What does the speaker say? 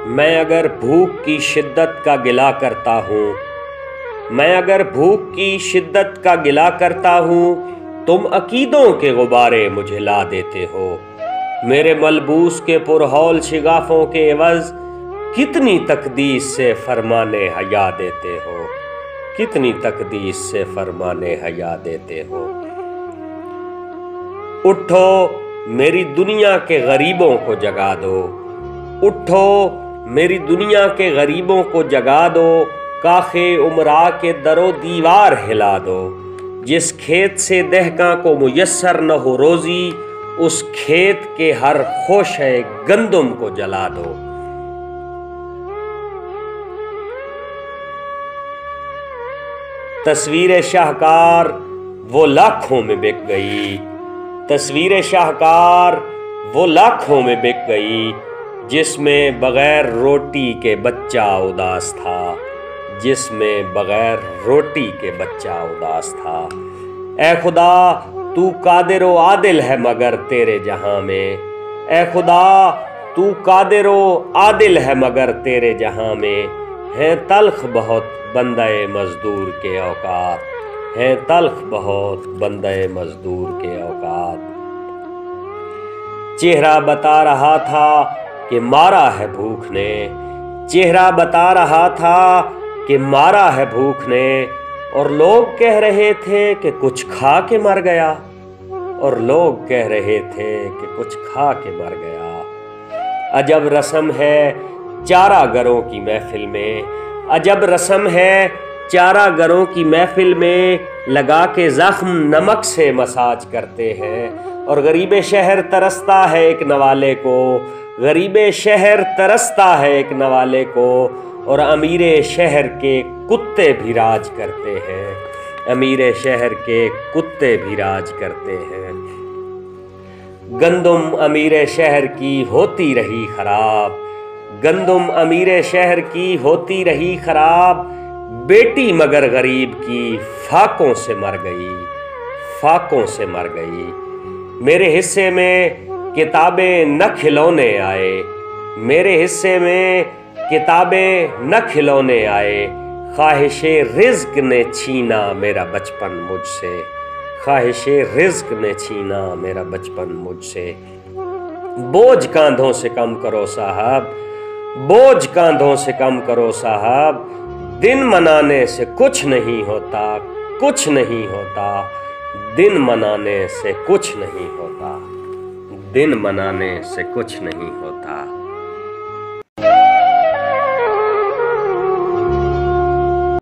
میں اگر بھوک کی شدت کا گلہ کرتا ہوں، میں اگر بھوک کی شدت کا گلہ کرتا ہوں، تم عقیدوں کے غبارے مجھے لا دیتے ہو۔ میرے ملبوس کے پرہول شگافوں کے عوض کتنی تقدیس سے فرمانے حیا دیتے ہو، کتنی تقدیس سے فرمانے حیا دیتے ہو۔ اٹھو میری دنیا کے غریبوں کو جگا دو، اٹھو میری دنیا کے غریبوں کو جگا دو، کاخ عمرا کے در و دیوار ہلا دو۔ جس کھیت سے دہقاں کو میسر نہ ہو روزی، اس کھیت کے ہر خوشہ گندم کو جلا دو۔ تصویر شاہکار وہ لاکھوں میں بک گئی، تصویر شاہکار وہ لاکھوں میں بک گئی، جس میں بغیر روٹی کے بچہ اداس تھا، جس میں بغیر روٹی کے بچہ اداس تھا۔ اے خدا تو قادر و عادل ہے مگر تیرے جہاں میں، اے خدا تو قادر و عادل ہے مگر تیرے جہاں میں، ہیں تلخ بہت بندہ مزدور کے اوقات، ہیں تلخ بہت بندہ مزدور کے اوقات۔ چہرہ بتا رہا تھا کہ مارا ہے بھوک نے، چہرہ بتا رہا تھا کہ مارا ہے بھوک نے، اور لوگ کہہ رہے تھے کہ کچھ کھا کے مر گیا، اور لوگ کہہ رہے تھے کہ کچھ کھا کے مر گیا۔ عجب رسم ہے چارہ گروں کی محفل میں، عجب رسم ہے چارہ گروں کی محفل میں، لگا کے زخم نمک سے مساج کرتے ہیں، اور غریب شہر ترستا ہے ایک نوالے کو، غریب شہر ترستا ہے ایک نوالے کو، اور امیر شہر کے کتے بھی راج کرتے ہیں، امیر شہر کے کتے بھی راج کرتے ہیں۔ گندم امیر شہر کی ہوتی رہی خراب، گندم امیر شہر کی ہوتی رہی خراب، بیٹی مگر غریب کی فاقوں سے مر گئی، فاقوں سے مر گئی۔ میرے حصے میں کتابیں نہ کھلونے آئے، میرے حصے میں کتابیں نہ کھلونے آئے، خواہش رزق نے چھینا میرا بچپن مجھ سے، خواہش رزق نے چھینا میرا بچپن مجھ سے۔ بوجھ کاندھوں سے کم کرو صاحب، بوجھ کاندھوں سے کم کرو صاحب، دن منانے سے کچھ نہیں ہوتا، کچھ نہیں ہوتا، دن منانے سے کچھ نہیں ہوتا، دن منانے سے کچھ نہیں ہوتا۔